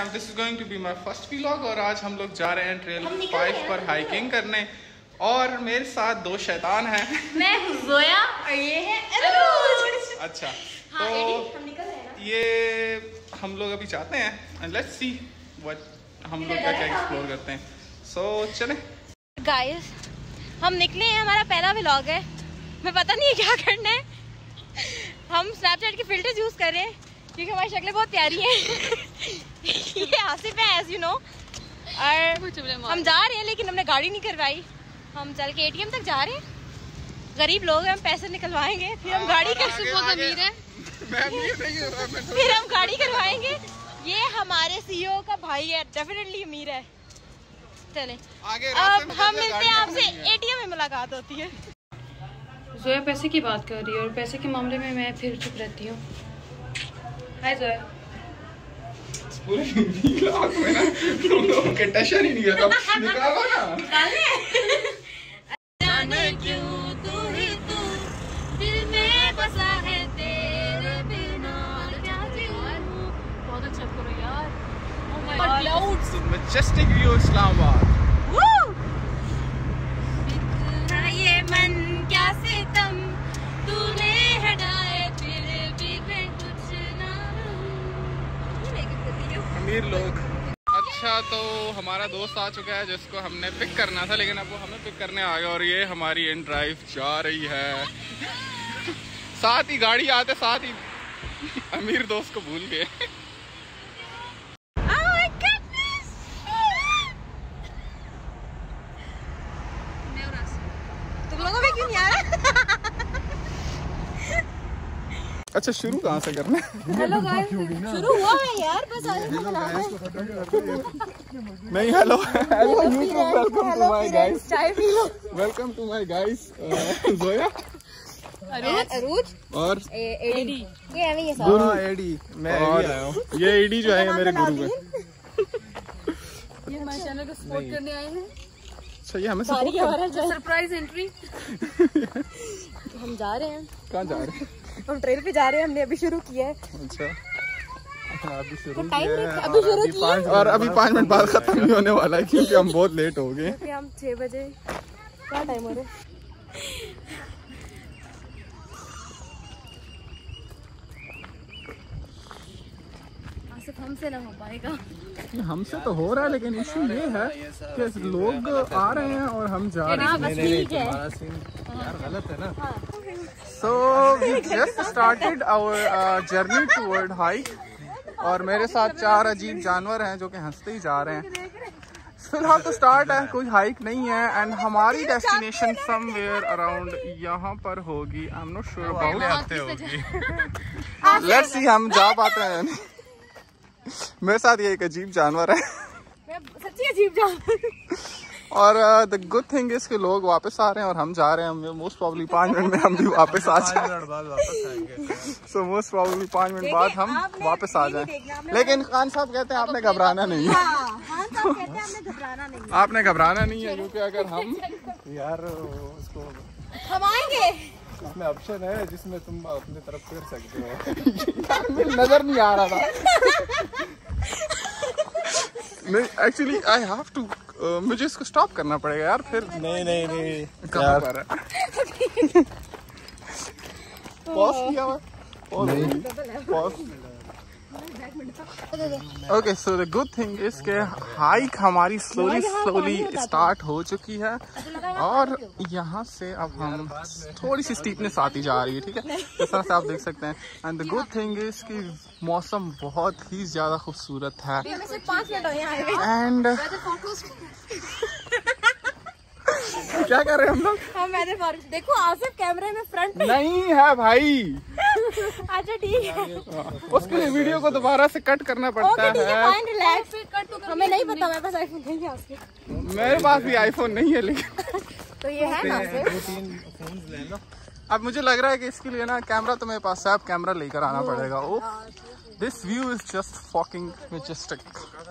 This is going to be my first vlog और आज हम लोग जा रहे हैं ट्रेल 5 पर हाइकिंग करने और मेरे साथ दो शैतान हैं। मैं हूं जोया और ये है अरूज। अच्छा हाँ, तो हम निकल रहे हैं ना? ये हम लोग अभी चाहते हैं एंड लेट्स सी व्हाट हम लोग क्या एक्सप्लोर करते हैं। सो चलें गाइस, हम निकले हैं, हमारा पहला व्लॉग है। मैं पता नहीं है क्या करना है। हम स्नैपचैट के फिल्टर यूज कर रहे हैं क्योंकि हमारी शक्लें बहुत प्यारी हैं। ये आसिफ है एज यू नो। और हम जा रहे हैं लेकिन हमने गाड़ी नहीं करवाई। हम चल के एटीएम तक जा रहे हैं। गरीब लोग हैं, हम पैसे निकलवाएंगे फिर हम गाड़ी कर अमीर है फिर हम गाड़ी करवाएंगे। ये हमारे सीईओ का भाई है, डेफिनेटली अमीर है। चले अब हम मिलते हैं आपसे एटीएम में मुलाकात होती है। जोया पैसे की बात कर रही है और पैसे के मामले में मैं फिर चुप रहती हूँ। हाय जोया। पूरे व्लॉग में ना तुम लोगों के टशन ही नहीं करता। निकालो ना। जाने क्यों तू ही तू दिल में बसा है, तेरे बिना क्या जीऊं। बहुत अच्छा करो यार। Oh my god, clouds, majestic view Islamabad. ये मन क्या सितम तूने हटाए, फिर भी मैं कुछ ना अमीर लोग। अच्छा तो हमारा दोस्त आ चुका है जिसको हमने पिक करना था, लेकिन अब वो हमें पिक करने आ गया और ये हमारी इन ड्राइव जा रही है। साथ ही गाड़ी आते साथ ही अमीर दोस्त को भूल गए। तुम लोगों में क्यों नहीं आ रहा? अच्छा शुरू कहाँ से करना है? हेलो गाइस, शुरू हुआ है यार, बस आगे नहीं। Hello hello YouTube, welcome to my guys, welcome to my guys. Zoya, Arooj और एडी। ये है ये गुरु एडी। मैं एडी आया हूँ। ये एडी जो है मेरे गुरु है। ये हमारे चैनल को सपोर्ट करने आए हैं। अच्छा ये हमें सरप्राइज एंट्री। हम जा रहे हैं। कहाँ जा रहे हैं? हम ट्रेल पे जा रहे हैं, हमने अभी शुरू किया है। अच्छा अभी शुरू किया है और अभी 5 मिनट बाद खत्म ही होने वाला है क्योंकि हम बहुत लेट हो गए। हम 6 बजे क्या टाइम हो रहा है? हमसे ना हो पाएगा। हमसे तो हो रहा है लेकिन इशू ये है कि लोग आ रहे हैं और हम जा रहे हैं। गलत है ना। So we just started our journey toward hike और मेरे साथ 4 अजीब जानवर हैं जो कि हंसते ही जा रहे हैं। फिलहाल तो स्टार्ट है, कोई हाइक नहीं है एंड हमारी डेस्टिनेशन समवेयर अराउंड यहाँ पर होगी। I am not sure about. Let's see हम जा पाते हैं। मेरे साथ ये एक अजीब जानवर है। सच्ची अजीब जानवर। और द गुड थिंग इज कि लोग वापस आ रहे हैं और हम जा रहे हैं। मोस्ट प्रॉब्ली 5 मिनट में हम भी वापस आ जाएंगे। सो मोस्ट प्रॉब्ली 5 मिनट बाद हम वापस आ जाएं। लेकिन खान साहब कहते हैं आपने घबराना नहीं है। आपने घबराना नहीं है क्योंकि अगर हम यार उसको हम आएंगे, इसमें ऑप्शन है जिसमें तुम अपनी तरफ कर सकते हो। नजर नहीं आ रहा था। नहीं एक्चुअली आई हैव टू, मुझे इसको स्टॉप करना पड़ेगा यार फिर। नहीं कहाँ पर है? पॉज किया हुआ? Pause. Okay so the good thing is के हाइक हमारी स्लोली स्टार्ट हो चुकी है और यहाँ से अब हम थोड़ी सी स्टीपनेस आती जा रही है। ठीक है, इस तरह से आप देख सकते हैं। And the good thing is कि मौसम बहुत ही ज्यादा खूबसूरत है। एंड क्या कर रहे हैं हम लोग? हम देखो आसिफ कैमरे में फ्रंट नहीं है भाई। अच्छा ठीक है, उसके लिए वीडियो को दोबारा से कट करना पड़ता है। हमें नहीं पता, मेरे पास आईफोन नहीं है आसिफ। मेरे पास भी आईफोन नहीं है लेकिन तो ये है ना। 2-3 फोन ले लो। अब मुझे लग रहा है कि इसके लिए ना कैमरा तो मेरे पास है, अब कैमरा लेकर आना पड़ेगा। Oh this view is just fucking majestic.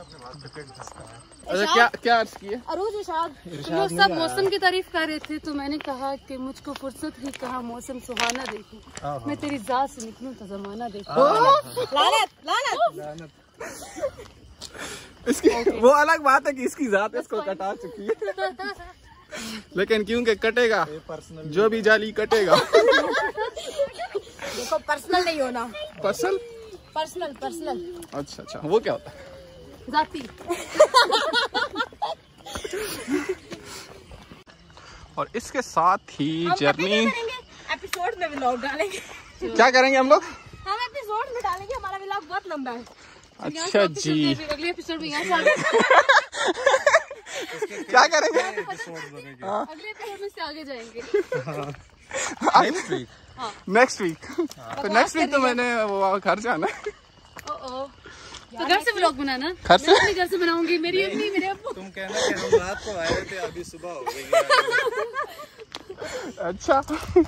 अच्छा क्या अर्ज की है? अरूज इरशाद, लोग सब मौसम की तारीफ कर रहे थे तो मैंने कहा कि मुझको फुर्सत ही कहा मौसम सुहाना देखूं। मैं तेरी जात से निकलूं तो जमाना देखूं। लानत लानत। इसकी वो अलग बात है कि इसकी जात इसको कटा चुकी है, लेकिन क्योंकि कटेगा जो भी जाली कटेगा। देखो पर्सनल नहीं होना। पर्सनल? पर्सनल। अच्छा, वो क्या होता है? जाती। और इसके साथ ही जर्नी एपिसोड में व्लॉग डालेंगे। क्या करेंगे हम लोग? हम एपिसोड में डालेंगे, हमारा व्लॉग बहुत लंबा है। अच्छा जी, अगले एपिसोड में यहाँ क्या करेंगे? अगले एपिसोड में से आगे जाएंगे। नेक्स्ट वीक तो नेक्स्ट वीक तो मैंने वो घर जाना है। तो घर से व्लॉग बनाना। घर से? मैं घर से बनाऊंगी। मेरी अम्मी मेरे अब्बू। तुम कहना कि हम रात को आए थे, अभी सुबह हो गई। अच्छा।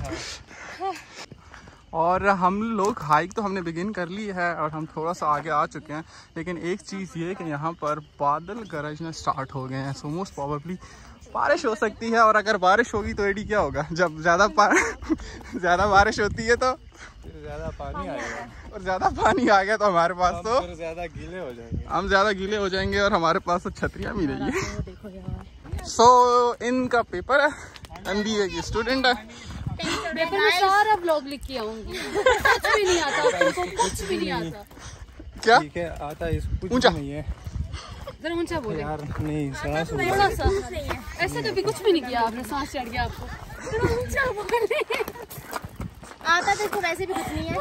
और हम लोग हाइक तो हमने बिगिन कर ली है और हम थोड़ा सा आगे आ चुके हैं, लेकिन एक चीज़ ये कि यहाँ पर बादल गरजना स्टार्ट हो गए हैं। सो मोस्ट प्रोबेबली बारिश हो सकती है, और अगर बारिश होगी तो एडी क्या होगा, जब ज़्यादा बारिश होती है तो ज़्यादा पानी आएगा, और ज़्यादा पानी आ गया तो हमारे पास तो ज़्यादा गीले हो जाएंगे। हम ज़्यादा गीले हो जाएंगे और हमारे पास तो छतरियाँ भी नहीं है। सो इनका पेपर है, MBA की स्टूडेंट है। पेपर में सारा व्लॉग लिख के आऊंगी। कुछ भी नहीं आता, कुछ भी नहीं आता। क्या? ठीक है, आता है, कुछ ऊंचा नहीं है जरा ऊंचा बोले यार। नहीं, सांस थोड़ा सा ऐसे कभी कुछ भी नहीं किया आपने, सांस चढ़ गया आपको। थोड़ा ऊंचा बोले। आता तो इसको वैसे भी कुछ नहीं है।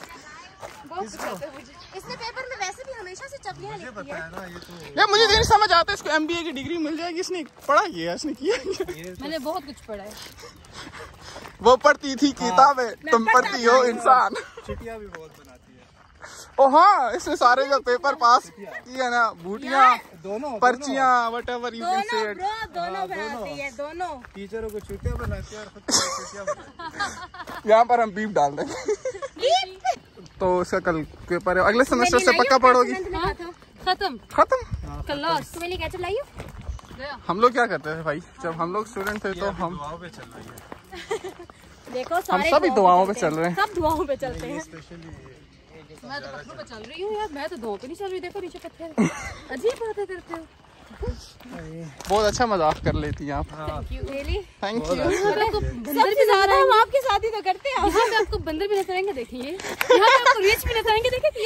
इसने पेपर में वैसे भी हमेशा से चपलियां लिखती है। यार मुझे नहीं समझ आता, इसको MBA की डिग्री मिल जाएगी? इसने पढ़ा है, इसने किया? मैंने बहुत कुछ पढ़ा है। वो पढ़ती थी किताबें, तुम पढ़ती हो इंसान। चिटिया भी बहुत बनाती है। ओ हाँ, इसने सारे जो पेपर पास किए ना, बूटियाँ, दोनों पर्चियाँ, whatever you can say it। दोनों बनाती है, दोनों। टीचरों को चुटिया बनाती है और खुद को चुटिया बनाती है। यहाँ पर हम बीप डाल देंगे। तो उसका कल पेपर है, अगले सेमेस्टर से पक्का पढ़ोगी? खत्म। क्लास तुम्हें लिए कैसे लाई हो? हम लोग क्या करते थे भाई, जब हम लोग स्टूडेंट थे तो हम दुआओं पे चल रही है। देखो हम सभी दुआओं पे चल रहे हैं। सब दुआओं पे चलते हैं। मैं तो पत्थरों पे चल रही हूँ यार, मैं तो दुआओं पे नहीं चल रही। देखो नीचे पत्थर। अजीब बातें करते हो। बहुत अच्छा मजाक कर लेती हैं आप। Thank you. Thank you. सबसे ज्यादा हम आपके साथ ही तो करते हैं। यहाँ पे आपको बंदर भी नजर आएंगे, देखिए। यहाँ पे आपको रीछ भी नजर आएंगे, देखिए।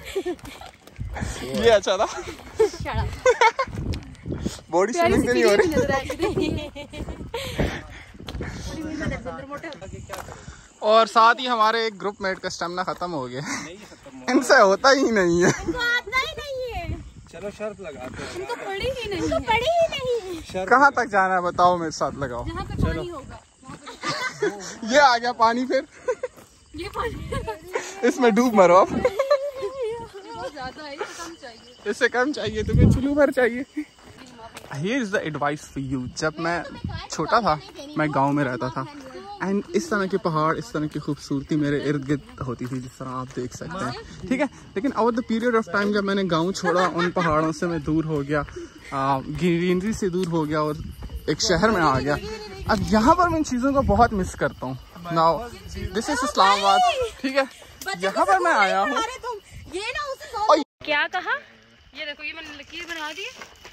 ये अच्छा था। बॉडी स्विमिंग तो नहीं हो रही। और साथ ही हमारे एक ग्रुप मेट का स्टेमिना खत्म हो गया। इनसे होता ही नहीं है। चलो शर्त लगाते हैं। उनको पड़ी ही नहीं। कहाँ तक जाना है बताओ, मेरे साथ लगाओ। जहाँ पे पानी होगा। ये आ गया पानी, फिर ये पानी इसमें डूब मरो आप। बहुत ज्यादा है, इससे कम चाहिए। इससे कम चाहिए तो कुछ चुलू भर चाहिए। Here is the advice for you। जब मैं छोटा था, मैं गांव में रहता था, एंड इस तरह के पहाड़, इस तरह की खूबसूरती मेरे इर्द गिर्द होती थी, जिस तरह आप देख सकते हैं, ठीक है। लेकिन over the period of time जब मैंने गांव छोड़ा, उन पहाड़ों से मैं दूर हो गया, ग्रीनरी से दूर हो गया और एक शहर में आ गया। अब यहाँ पर मैं इन चीज़ों को बहुत मिस करता हूँ। नाउ दिस इज इस्लामाबाद, ठीक है। यहाँ पर मैं आया हूँ। क्या कहा? ये देखो, ये मैंने लकीर बना दी।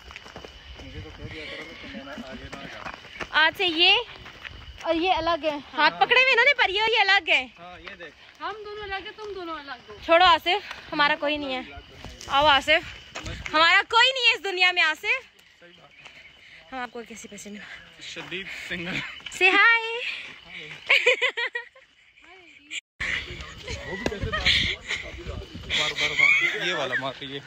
आज से ये और ये अलग है। हाथ पकड़े हुए इन्होंने, पर ये अलग है। हाँ, ये देख। हम दोनों अलग है, तुम दोनों अलग हो। छोड़ो आसिफ, हमारा कोई नहीं है। आओ आसिफ, हमारा कोई नहीं है इस दुनिया में। आसिफ, हम आपको किसी पैसे नहीं। शदीद सिंगर से हाय। ये वाला मार ये।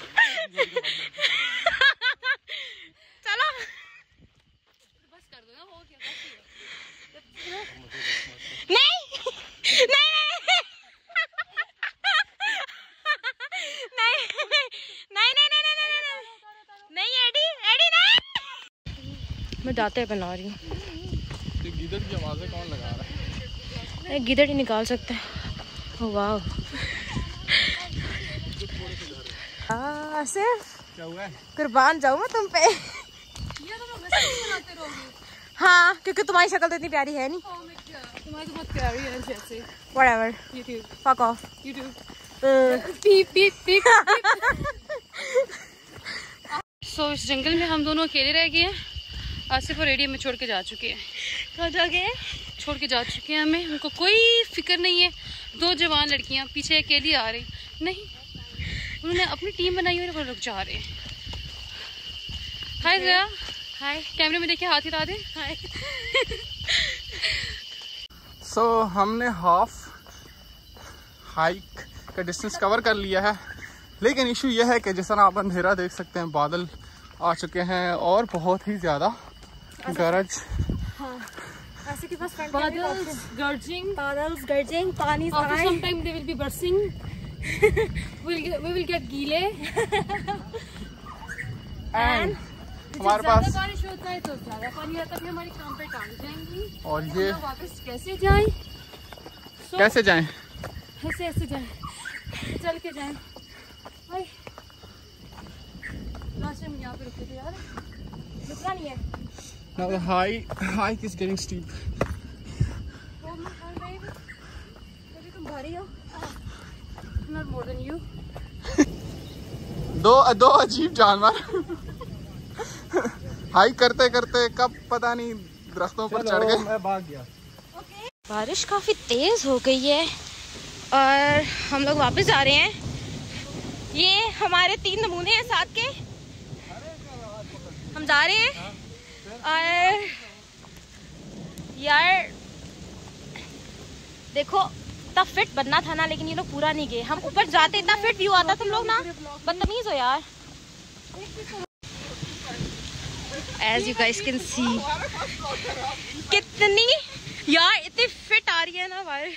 चलो बस कर दो ना, हो गया। नहीं नहीं नहीं नहीं एडी नहीं। मैं दाते बना रही हूँ। गिदड़ की आवाज़ें कौन लगा रहा है? गिदड़ ही निकाल सकते हैं। वाह आसिफ, क्या हुआ है? कुर्बान जाऊँ मैं तुम पे। ये तो मैं वैसे ही बनाते रहोगे। हाँ, क्योंकि तुम्हारी शक्ल तो इतनी प्यारी है नहीं। तुम्हारी तो बहुत प्यारी है जैसे। Whatever. YouTube. Fuck off. YouTube. Beep beep beep. सो इस जंगल में हम दोनों अकेले रह गए हैं। आसिफ और रेडियो में छोड़ के जा चुके हैं। कहाँ जा गए? छोड़ के जा चुके हैं हमें। उनको कोई फिक्र नहीं है। 2 जवान लड़कियां पीछे अकेली आ रही नहीं, उन्होंने अपनी टीम बनाई हुई है, वो लोग जा रहे हैं। हाय जया, हाय। कैमरे में देखिए, हाथ हिला दे। हाय। सो हमने हाफ हाइक का डिस्टेंस कवर कर लिया है, लेकिन इशू यह है कि जैसा ना आप अंधेरा देख सकते हैं, बादल आ चुके हैं और बहुत ही ज़्यादा गरज। हाँ। ऐसे के पास बादल्स गरजिंग, पानी sometime they will be bursting. we will get गीले। एंड हमारे पास बारिश होता है तो ज़्यादा पानी आता है, हमारी काम पे टांग जाएंगी। और ये वापस कैसे जाएं? कैसे जाएं? ऐसे जाएं, चल के जाएं। लास्ट टाइम यहाँ पे रुके थे यार, रुकना नहीं है। Now the hike is getting steep. तुम भारी हो। Not more than you. दो अजीब जानवर हाइक करते करते कब पता नहीं दरख्तों पर चढ़ गए। मैं भाग गया। बारिश काफी तेज हो गई है और हम लोग वापस जा रहे हैं। ये हमारे 3 नमूने हैं साथ के, हम जा रहे हैं। और यार देखो, इतना फिट बनना था ना, लेकिन ये लोग पूरा नहीं गए। हम ऊपर जाते इतना फिट व्यू आता, तुम लोग ना बदतमीज हो यार। As you guys can see, कितनी यार इतनी फिट आ रही है ना बाहर।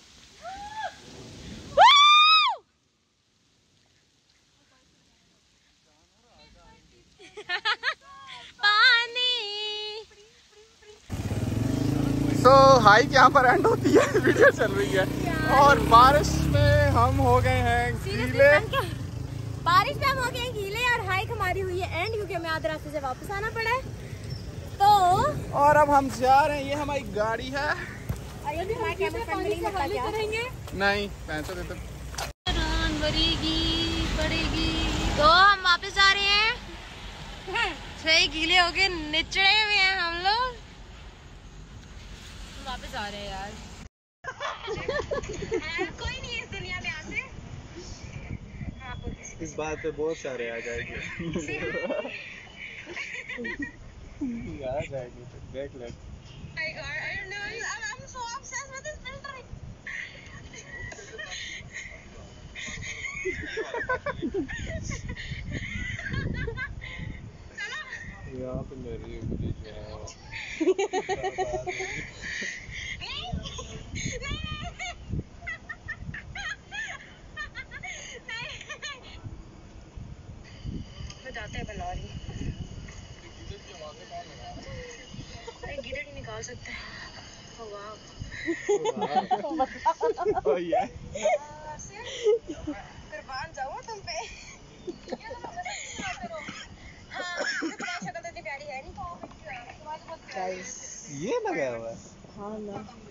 सो हाइक यहाँ पर एंड होती है, वीडियो चल रही है और बारिश में हम हो गए हैं गीले। बारिश में हम हो गए गीले और हाइक हमारी हुई है एंड, क्योंकि हमें आधे रास्ते से वापस आना पड़ा है। तो और अब हम जा रहे हैं, ये हमारी गाड़ी है। नहीं पैसे देते। तो हम वापस जा रहे हैं। सही गीले हो गए, निचड़े हुए हैं हम लोग। वापस आ रहे हैं यार। कोई नहीं है इस दुनिया में आते। इस बात पे बहुत सारे आ जाएंगे। आ जाएंगे तो देख ले। I'm so obsessed with this filtering. यहाँ पे मेरी जाते हैं बलौरी। गिरे नहीं निकाल सकते। कुर्बान जाऊँ तुम पे। ये लगा हुआ है। हाँ ना।